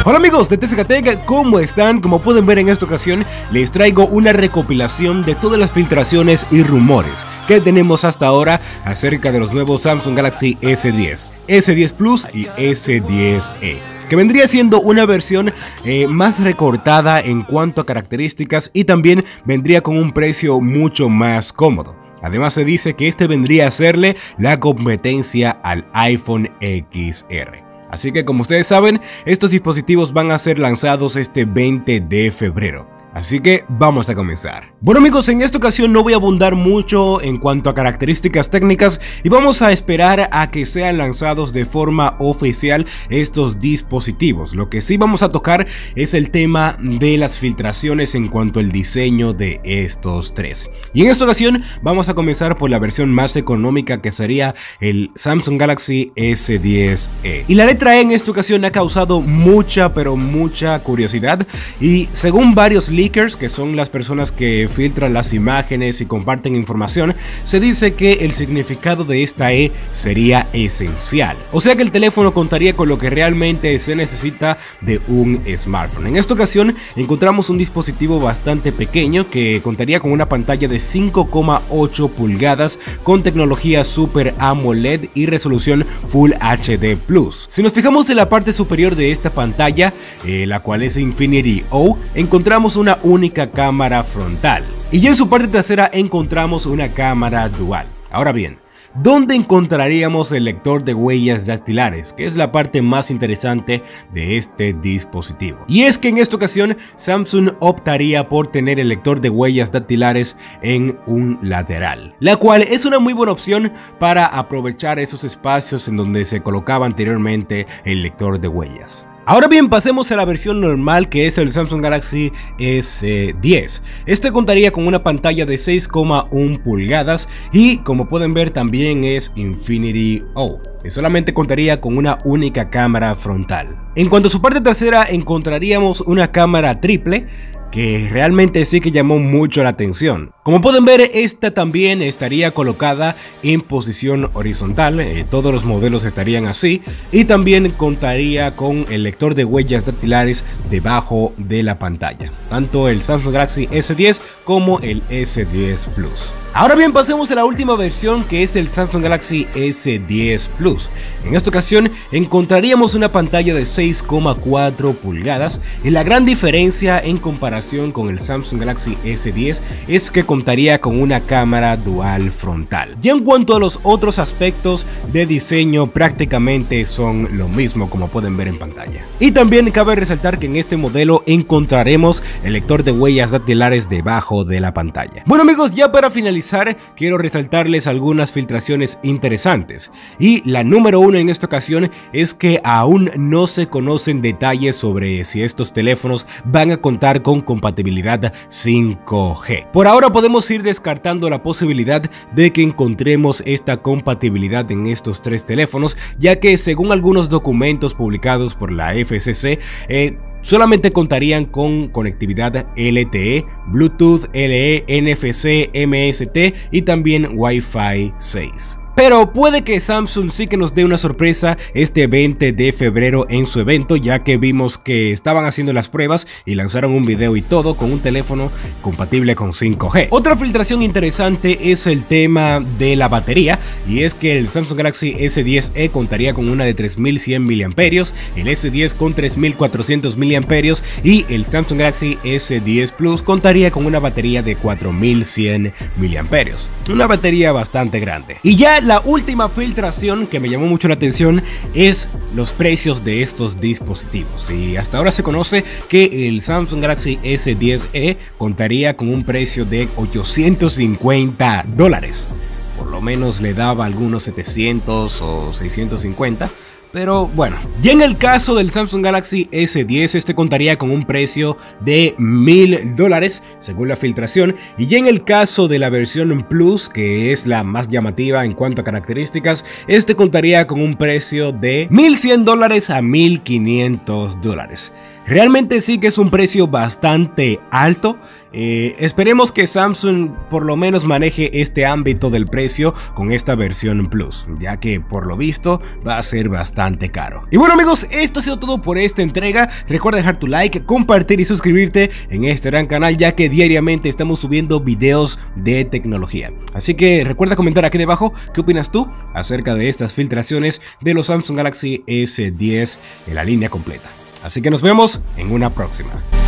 Hola amigos de TCK Tech, ¿cómo están? Como pueden ver en esta ocasión les traigo una recopilación de todas las filtraciones y rumores que tenemos hasta ahora acerca de los nuevos Samsung Galaxy S10, S10 Plus y S10e, que vendría siendo una versión más recortada en cuanto a características y también vendría con un precio mucho más cómodo. Además se dice que este vendría a serle la competencia al iPhone XR. Así que como ustedes saben, estos dispositivos van a ser lanzados este 20 de febrero. Así que vamos a comenzar. Bueno amigos, en esta ocasión no voy a abundar mucho en cuanto a características técnicas y vamos a esperar a que sean lanzados de forma oficial estos dispositivos. Lo que sí vamos a tocar es el tema de las filtraciones en cuanto al diseño de estos tres. Y en esta ocasión vamos a comenzar por la versión más económica, que sería el Samsung Galaxy S10e. Y la letra E en esta ocasión ha causado mucha curiosidad, y según varios leaks, que son las personas que filtran las imágenes y comparten información, se dice que el significado de esta E sería esencial, o sea que el teléfono contaría con lo que realmente se necesita de un smartphone. En esta ocasión encontramos un dispositivo bastante pequeño que contaría con una pantalla de 5,8 pulgadas con tecnología Super AMOLED y resolución Full HD+. Si nos fijamos en la parte superior de esta pantalla, la cual es Infinity O, encontramos una única cámara frontal, y ya en su parte trasera encontramos una cámara dual. Ahora bien, ¿dónde encontraríamos el lector de huellas dactilares? Que es la parte más interesante de este dispositivo. Y es que en esta ocasión Samsung optaría por tener el lector de huellas dactilares en un lateral, la cual es una muy buena opción para aprovechar esos espacios en donde se colocaba anteriormente el lector de huellas. Ahora bien, pasemos a la versión normal, que es el Samsung Galaxy S10. Este contaría con una pantalla de 6,1 pulgadas y, como pueden ver, también es Infinity O. Y solamente contaría con una única cámara frontal. En cuanto a su parte trasera, encontraríamos una cámara triple, que realmente sí que llamó mucho la atención. Como pueden ver, esta también estaría colocada en posición horizontal, todos los modelos estarían así, y también contaría con el lector de huellas dactilares debajo de la pantalla, tanto el Samsung Galaxy S10 como el S10 Plus. Ahora bien, pasemos a la última versión, que es el Samsung Galaxy S10 Plus. En esta ocasión encontraríamos una pantalla de 6,4 pulgadas y la gran diferencia en comparación con el Samsung Galaxy S10 es que contaría con una cámara dual frontal. Y en cuanto a los otros aspectos de diseño, prácticamente son lo mismo, como pueden ver en pantalla. Y también cabe resaltar que en este modelo encontraremos el lector de huellas dactilares debajo de la pantalla. Bueno amigos, ya para finalizar, quiero resaltarles algunas filtraciones interesantes, y la número uno en esta ocasión es que aún no se conocen detalles sobre si estos teléfonos van a contar con compatibilidad 5G. Por ahora podemos ir descartando la posibilidad de que encontremos esta compatibilidad en estos tres teléfonos, ya que según algunos documentos publicados por la FCC, solamente contarían con conectividad LTE, Bluetooth LE, NFC, MST y también Wi-Fi 6. Pero puede que Samsung sí que nos dé una sorpresa este 20 de febrero en su evento, ya que vimos que estaban haciendo las pruebas y lanzaron un video y todo con un teléfono compatible con 5G. Otra filtración interesante es el tema de la batería, y es que el Samsung Galaxy S10e contaría con una de 3100 mAh, el S10 con 3400 mAh y el Samsung Galaxy S10 Plus contaría con una batería de 4100 mAh. Una batería bastante grande. Y ya la última filtración que me llamó mucho la atención es los precios de estos dispositivos, y hasta ahora se conoce que el Samsung Galaxy S10e contaría con un precio de $850, por lo menos le daba algunos 700 o 650. Pero bueno, y en el caso del Samsung Galaxy S10, este contaría con un precio de $1000 según la filtración, y ya en el caso de la versión Plus, que es la más llamativa en cuanto a características, este contaría con un precio de $1100 a $1500. Realmente sí que es un precio bastante alto. Esperemos que Samsung por lo menos maneje este ámbito del precio con esta versión Plus, ya que por lo visto va a ser bastante caro. Y bueno amigos, esto ha sido todo por esta entrega. Recuerda dejar tu like, compartir y suscribirte en este gran canal, ya que diariamente estamos subiendo videos de tecnología. Así que recuerda comentar aquí debajo qué opinas tú acerca de estas filtraciones de los Samsung Galaxy S10 en la línea completa. Así que nos vemos en una próxima.